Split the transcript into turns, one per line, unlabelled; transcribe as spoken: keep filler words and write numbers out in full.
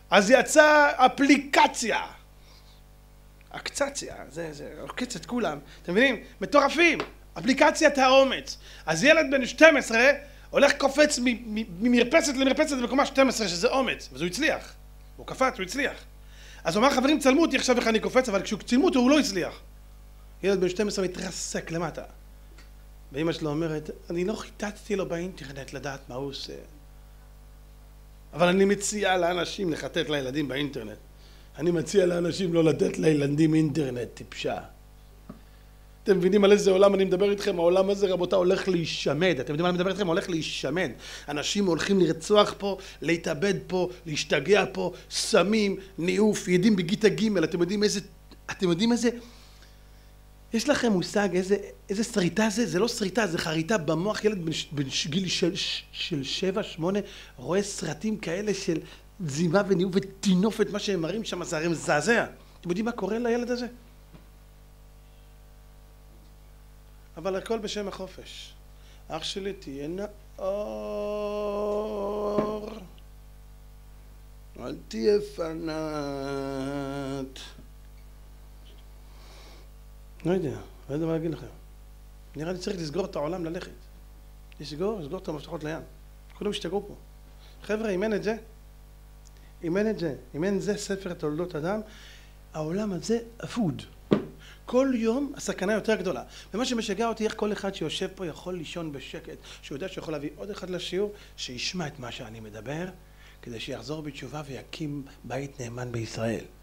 אז יצאה אפליקציה. אקצציה, זה, זה, עוקץ את כולם. אתם מבינים? מטורפים. אפליקציית האומץ. אז ילד בן שתים עשרה הולך קופץ ממרפסת למרפסת בקומה שתים עשרה, שזה אומץ. וזה הוא הצליח. הוא קפץ, הוא הצליח. אז הוא אמר, חברים, צלמו אותי עכשיו איך אני קופץ, אבל כשהוא צילמו אותו הוא לא הצליח. ילד בן שתים עשרה מתרסק למטה. ואמא שלו אומרת, אני לא חיטטתי לו באינטרנט לדעת מה הוא עושה. אבל אני מציע לאנשים לחטט לילדים באינטרנט. אני מציע לאנשים לא לתת לילדים אינטרנט, טיפשה. אתם מבינים על איזה עולם אני מדבר איתכם? העולם הזה, רבותיי, הולך להישמד. אתם יודעים מה אני מדבר איתכם? הולך להישמד. אנשים הולכים לרצוח פה, להתאבד פה, להשתגע פה, סמים, ניאוף, ילדים בגיטה ג'. אתם יודעים איזה... אתם יודעים איזה... יש לכם מושג איזה, איזה שריטה זה? זה לא שריטה, זה חריטה במוח. ילד בן גיל של, של שבע, שמונה, רואה סרטים כאלה של זימה וניאוף ותינופת, מה שהם מראים שם, זה הרי מזעזע. אתם יודעים מה קורה לילד הזה? אבל הכל בשם החופש. אח שלי, תהיה נאור. אל תהיה פנאט. לא יודע, לא יודע מה להגיד לכם. נראה לי צריך לסגור את העולם ללכת. לסגור, לסגור את המפתחות לים. כולם השתגעו פה. חבר'ה, אם אין את זה, אם אין את זה, אם אין זה ספר תולדות אדם, העולם הזה אבוד. כל יום הסכנה יותר גדולה. ומה שמשגע אותי, איך כל אחד שיושב פה יכול לישון בשקט, שהוא יודע שיכול להביא עוד אחד לשיעור, שישמע את מה שאני מדבר, כדי שיחזור בתשובה ויקים בית נאמן בישראל.